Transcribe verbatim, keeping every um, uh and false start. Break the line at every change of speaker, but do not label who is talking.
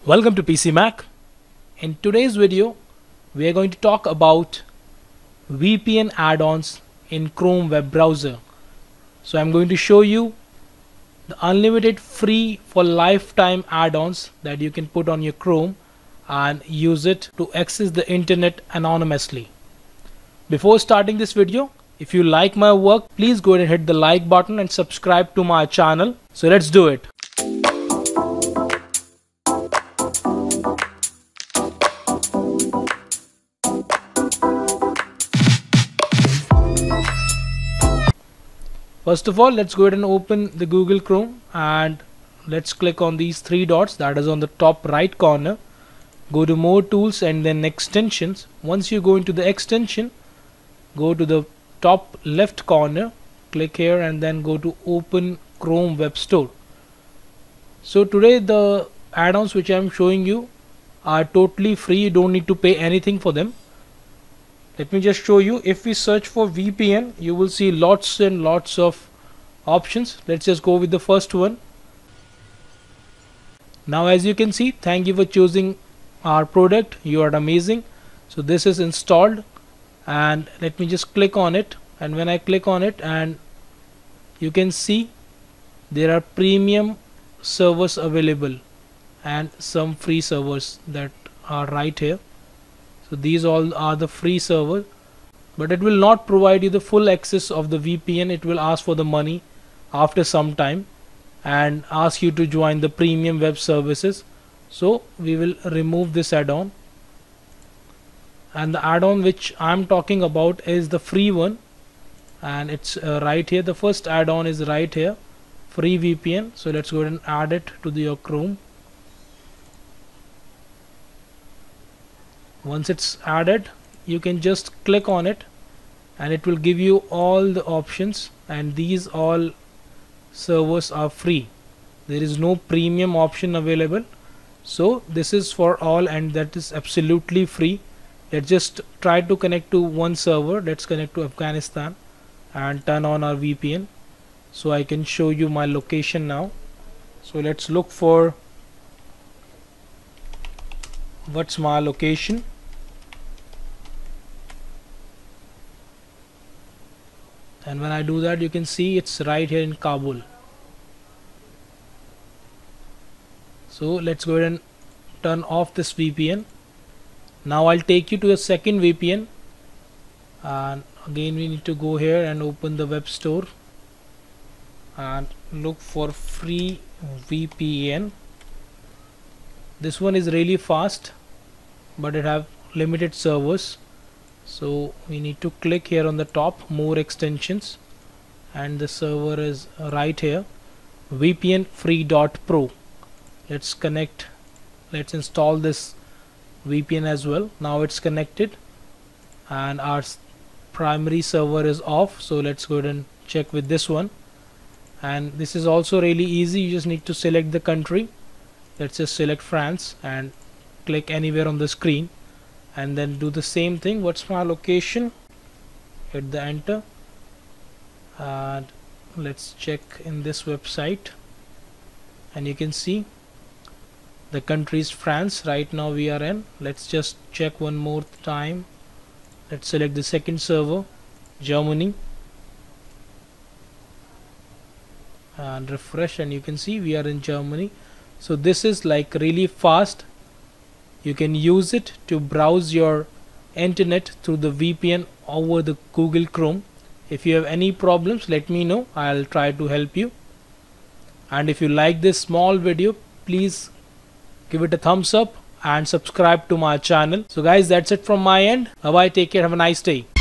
Welcome to PcMac. In today's video we are going to talk about V P N add-ons in Chrome web browser. So I'm going to show you the unlimited free for lifetime add-ons that you can put on your Chrome and use it to access the internet anonymously. Before starting this video, if you like my work, please go ahead and hit the like button and subscribe to my channel. So let's do it. First of all, let's go ahead and open the Google Chrome and let's click on these three dots that is on the top right corner. Go to more tools and then extensions. Once you go into the extension, go to the top left corner, click here and then go to open Chrome web store. So today the add-ons which I am showing you are totally free. You don't need to pay anything for them. Let me just show you. If we search for V P N, you will see lots and lots of options. Let's just go with the first one. Now as you can see, thank you for choosing our product. You are amazing. So this is installed and let me just click on it, and when I click on it, and you can see there are premium servers available and some free servers that are right here. So these all are the free server, but it will not provide you the full access of the V P N. It will ask for the money after some time and ask you to join the premium web services. So we will remove this add-on, and the add-on which I'm talking about is the free one, and it's uh, right here. The first add-on is right here, free V P N. So let's go ahead and add it to the, your Chrome. Once it's added, you can just click on it and it will give you all the options, and these all servers are free. There is no premium option available, so this is for all and that is absolutely free. Let's just try to connect to one server. Let's connect to Afghanistan and turn on our V P N so I can show you my location now. So let's look for what's my location. And when I do that, you can see it's right here in Kabul. So let's go ahead and turn off this V P N. Now I'll take you to the second V P N, and again we need to go here and open the web store and look for free V P N. This one is really fast, but it have limited servers, so we need to click here on the top, more extensions, and the server is right here, V P N free dot pro. Let's connect, let's install this V P N as well. Now it's connected and our primary server is off, so let's go ahead and check with this one. And this is also really easy. You just need to select the country. Let's just select France and click anywhere on the screen and then do the same thing. What's my location? Hit the enter and let's check in this website, and you can see the country is France. Right now we are in. Let's just check one more time. Let's select the second server, Germany, and refresh, and you can see we are in Germany. So this is like really fast. You can use it to browse your internet through the V P N over the Google Chrome. If you have any problems, let me know. I'll try to help you. And if you like this small video, please give it a thumbs up and subscribe to my channel. So guys, that's it from my end. Bye bye, take care, have a nice day.